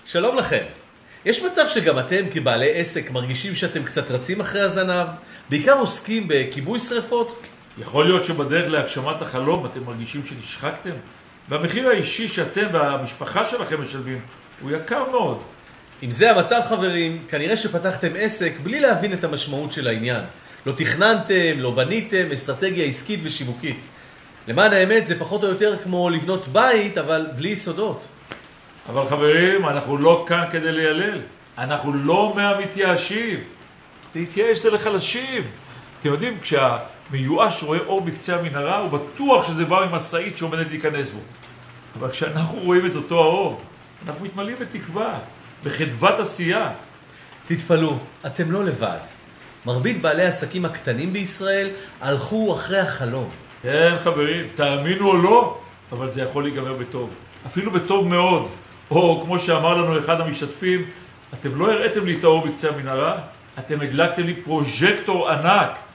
שלום לכם. יש מצב שגם אתם כבעלי עסק מרגישים שאתם קצת רצים אחרי הזנב? בעיקר עוסקים בכיבוי שריפות? יכול להיות שבדרך להגשמת החלום אתם מרגישים שנשחקתם? והמחיר האישי שאתם והמשפחה שלכם משלמים הוא יקר מאוד. אם זה המצב חברים, כנראה שפתחתם עסק בלי להבין את המשמעות של העניין. לא תכננתם, לא בניתם, אסטרטגיה עסקית ושיווקית. למען האמת זה פחות או יותר כמו לבנות בית, אבל בלי יסודות. אבל חברים, אנחנו לא כאן כדי ליילל. אנחנו לא מהמתייאשים. להתייאש זה לחלשים. אתם יודעים, כשהמיואש רואה אור בקצה המנהרה, הוא בטוח שזה בא ממשאית שעומדת להיכנס בו. אבל כשאנחנו רואים את אותו האור, אנחנו מתמלאים בתקווה, בחדוות עשייה. תתפלאו, אתם לא לבד. מרבית בעלי העסקים הקטנים בישראל הלכו אחרי החלום. כן חברים, תאמינו או לא, אבל זה יכול להיגמר בטוב. אפילו בטוב מאוד. או כמו שאמר לנו אחד המשתתפים, אתם לא הראיתם לי את האור בקצה המנהרה, אתם הדלקתם לי פרוז'קטור ענק.